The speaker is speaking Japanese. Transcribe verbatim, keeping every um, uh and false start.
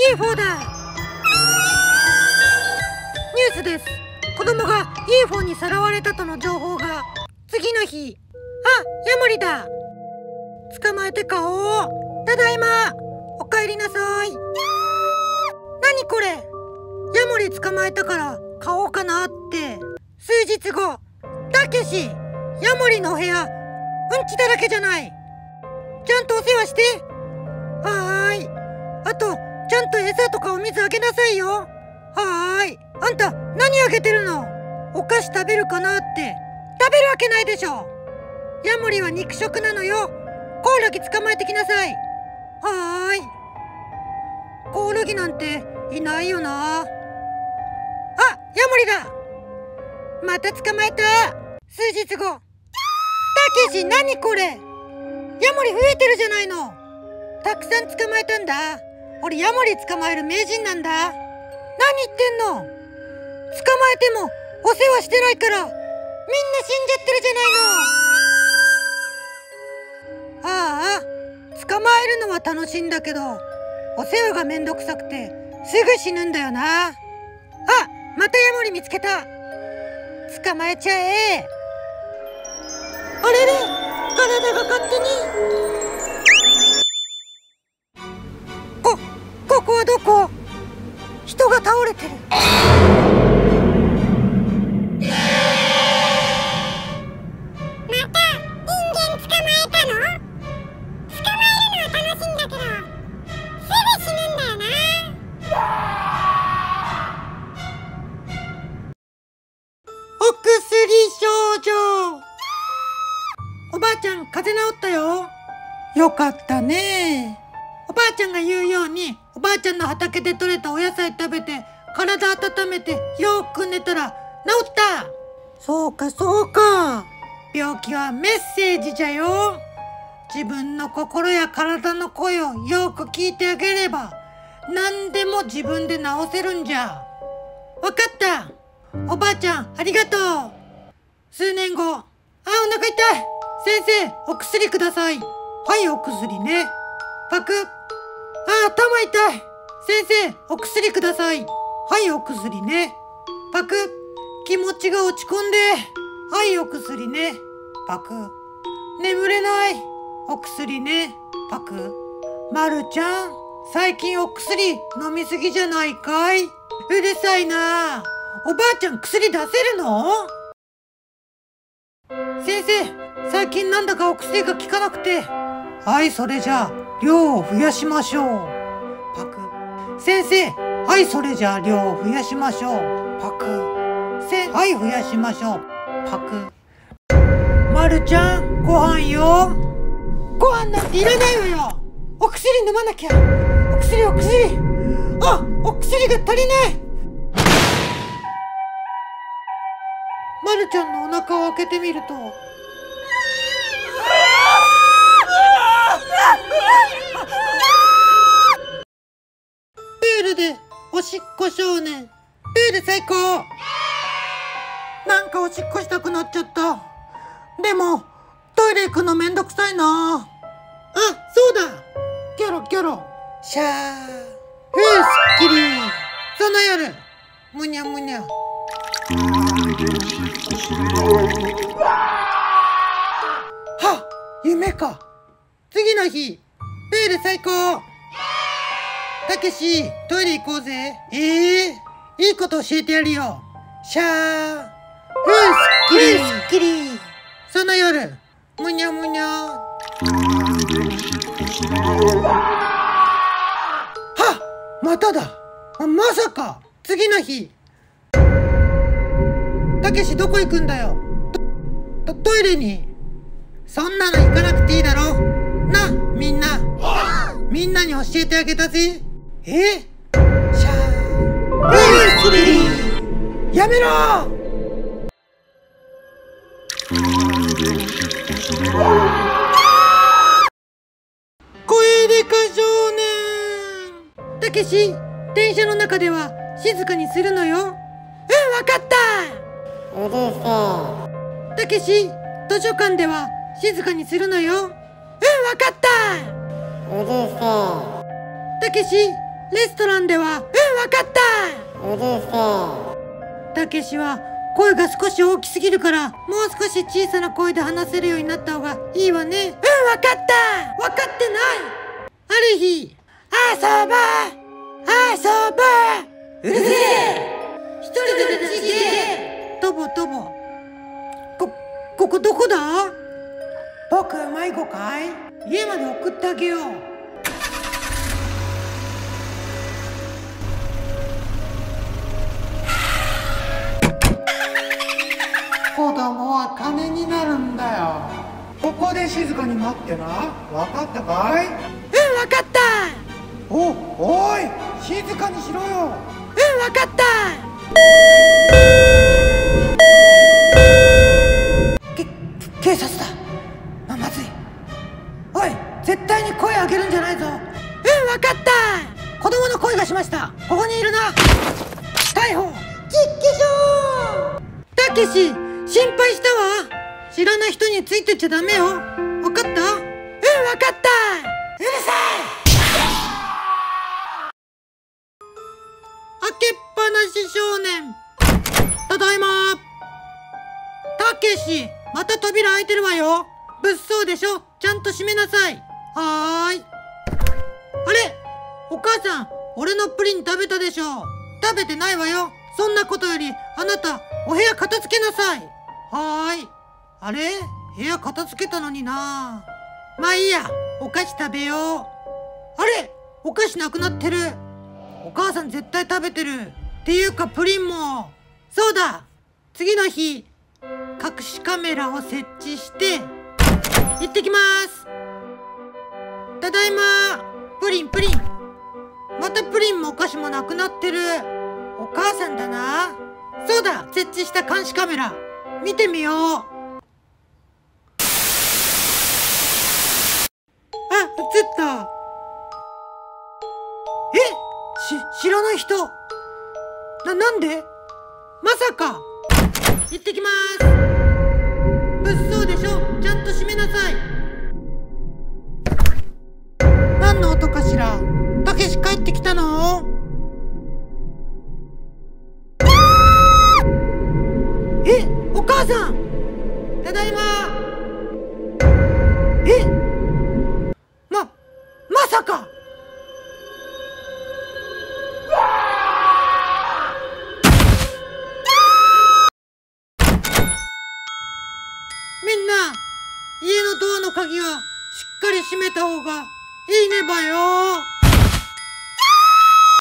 ユーフォー だ。ニュースです。子供が ユーフォー にさらわれたとの情報が。次の日、あ、ヤモリだ。捕まえて買おう。ただいま。おかえりなさい。何これ。ヤモリ捕まえたから買おうかなって。数日後、たけし、ヤモリの部屋、うんちだらけじゃない。ちゃんとお世話して。はーい。あと、ちゃんと餌とかお水あげなさいよ。はーい。あんた、何あげてるの？お菓子食べるかなって。食べるわけないでしょ。ヤモリは肉食なのよ。コオロギ捕まえてきなさい。はーい。コオロギなんていないよな。あ、ヤモリだ。また捕まえた。数日後。たけし、何これ。ヤモリ増えてるじゃないの。たくさん捕まえたんだ。俺ヤモリ捕まえる名人なんだ。何言ってんの。捕まえてもお世話してないからみんな死んじゃってるじゃないの。ああ、捕まえるのは楽しいんだけどお世話がめんどくさくてすぐ死ぬんだよな。あ、またヤモリ見つけた。捕まえちゃえ。あれれ、体が勝手に。こ、ここはどこ？人が倒れてる。お薬少女。おばあちゃん、風邪治ったよ。よかったね。おばあちゃんが言うようにおばあちゃんの畑で採れたお野菜食べて体温めてよーく寝たら治った。そうかそうか。病気はメッセージじゃよ。自分の心や体の声をよく聞いてあげれば何でも自分で治せるんじゃ。わかった。おばあちゃん、ありがとう。数年後、あ、お腹痛い。先生、お薬ください。はい、お薬ね。パク。あ、頭痛い。先生、お薬ください。はい、お薬ね。パク。気持ちが落ち込んで。はい、お薬ね。パク。眠れない。お薬ね。パク。まるちゃん、最近お薬飲みすぎじゃないかい？うるさいな。おばあちゃん、薬出せるの？先生、最近なんだかお薬が効かなくて。はい、それじゃあ量を増やしましょう。パク。先生、はい、それじゃあ量を増やしましょう。パク。せ、はい、増やしましょう。パク。まるちゃん、ご飯よ。ご飯なんていらないわよ。お薬飲まなきゃ。お薬、お薬。あ、お薬が足りない。まるちゃんのお腹を開けてみると、プールでおしっこ少年。プール最高。なんかおしっこしたくなっちゃった。でもトイレ行くのめんどくさいな。あ、そうだ。キョロキョロシャー。ふう、すっきり。その夜、むにゃむにゃ。はっ、夢か。次の日、プール最高。たけし、トイレ行こうぜ。ええー、いいこと教えてやるよ。シャー。ふう、すっきり。すっきり。その夜、むにゃむにゃ。はっ、まただ。あ、まさか。次の日。たけし、どこ行くんだよ。ト、ト、トイレに。そんなの行かなくていいだろ。な、みんな。みんなに教えてあげたぜ。え？シャー。えー、それ。やめろ。声でか少年。たけし、電車の中では静かにするのよ。うん、わかった。 うるせえ。 たけし、図書館では静かにするのよ。うん、わかった。 うるせえ。 たけし、 レストランでは、うん、わかった。 うるせたけしは声が少し大きすぎるから、もう少し小さな声で話せるようになった方がいいわね。うん、わかったわかってない。ある日、遊ぼう遊ぼううるせえ一人でちげえとぼとぼ。こ、ここどこだ？僕、迷子かい？家まで送ってあげよう。 子供は金になるんだよ。ここで静かに待ってな。わかったかい？ うん、わかった。 お、おい、静かにしろよ。 うん、わかった。け、警察だ。ま、まずい。おい、絶対に声上げるんじゃないぞ。うん、わかった。子供の声がしました。ここにいるな。逮捕。ちっけしょー。たけし、心配したわ。知らない人についてっちゃダメよ。わかった？うん、わかった。うるさい。開けっぱなし少年。ただいま。たけし、また扉開いてるわよ。物騒でしょ。ちゃんと閉めなさい。はーい。あれ？お母さん、俺のプリン食べたでしょ。食べてないわよ。そんなことより、あなた、お部屋片付けなさい。はーい。あれ？部屋片付けたのにな。まあいいや。お菓子食べよう。あれ？お菓子なくなってる。お母さん絶対食べてる。っていうかプリンも。そうだ。次の日、隠しカメラを設置して、行ってきます。ただいま。プリンプリン。またプリンもお菓子もなくなってる。お母さんだな。そうだ。設置した監視カメラ。見てみよう。あ、映った。え？し、知らない人。な、なんで？まさか。行ってきまーす。物騒でしょ。ちゃんと閉めなさい。何の音かしら。たけし帰ってきたの？え？お母さん。ただいま。え？ま、まさか。みんな、家のドアの鍵はしっかり閉めた方がいいねばよ。